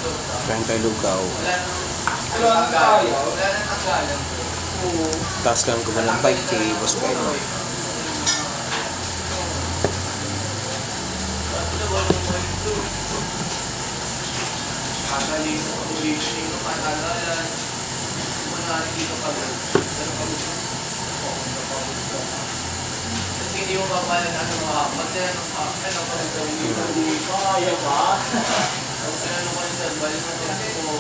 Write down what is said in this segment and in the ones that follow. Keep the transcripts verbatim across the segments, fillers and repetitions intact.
Kain tayo lugaw. Wala nang tagalan. Wala nang tagalan. Taas lang ko ba ng bike kay Boss Pedro. Kagaling mo, ulitin mo, patagalan. Manari dito ka ba? Pero pagod mo. Kasi hindi mo ba pala na ano ha? Magdala ng ha? Ano pa rin gawin dito? Kaya ba? Tapos na naman sa balik mo ito ko.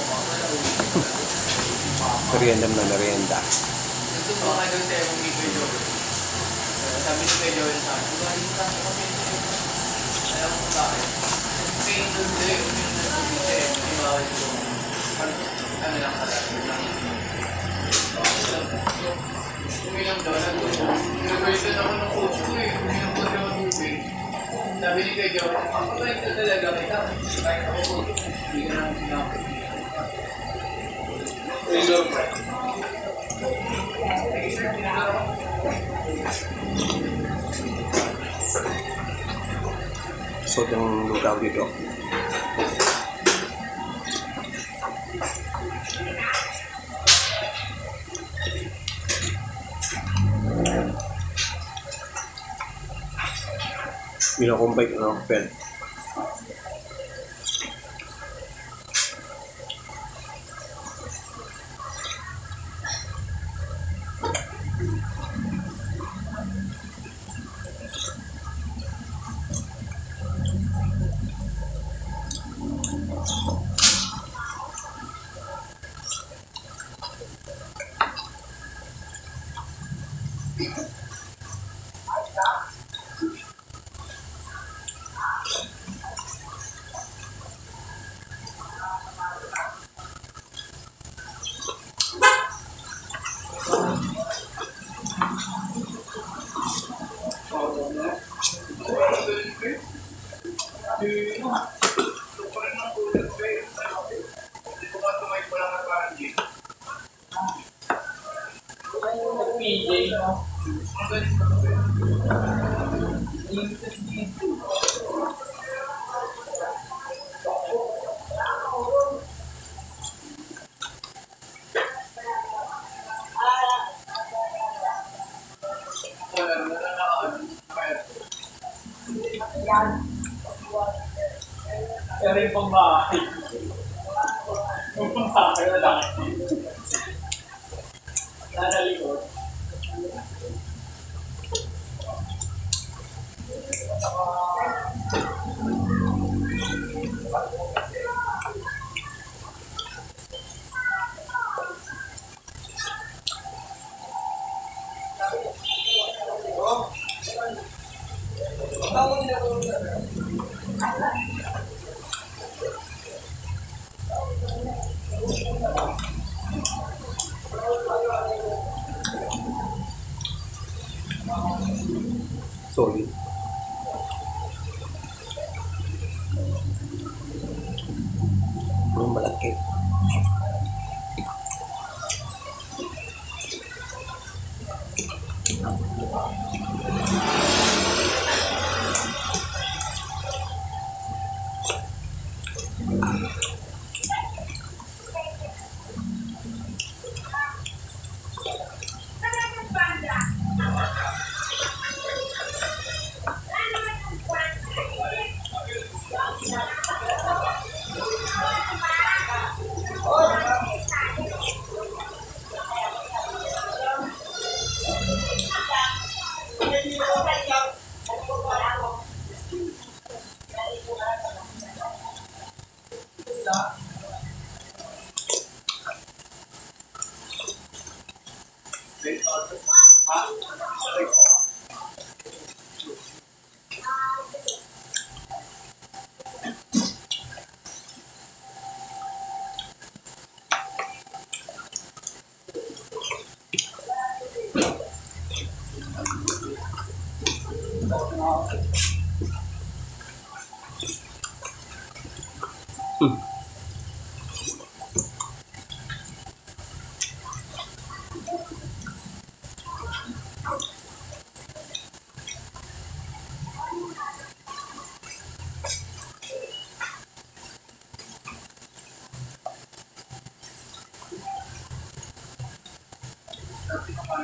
Merienda na merienda. Ito ba kayo doon tayo kung Kuya Joel? Sabi ni Kuya Joel sa akin, "Galing ka sa kami sa iyo." Alam mo bakit? Kasi doon tayo, yung nagpapit siya eh, hindi bawal ito. Ano lang pala, lang. Umilang daw, nag-version ako ng coach ko eh. Umilang ko siya mag-movie. Sabi ni Kuya Joel, "Ako ba ito talaga kita?" Kahit ako po, hindi ka naman sinapit. Hello, friend. So, yung lugaw dito. Minakumbay ko ng pen. Pero yung pang-bahay. Yung pang-bahay na lang. Nanalikod. Solid. Belum malaki. Hmm.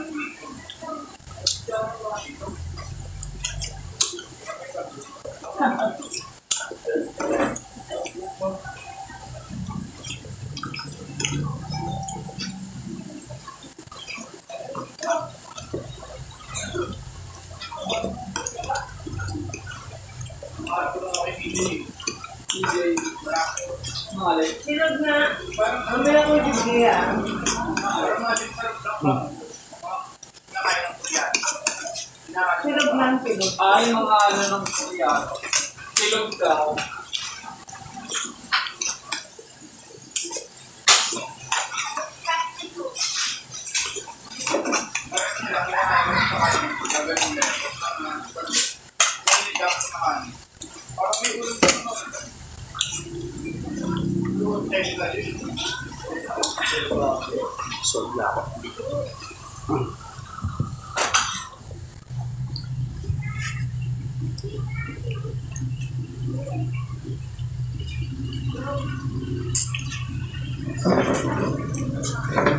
Silog na. Mamaya ko yung giya. Silog na ang silog. Ay, mga ano ng kuya. Silog daw. Solve na ako. Hmm.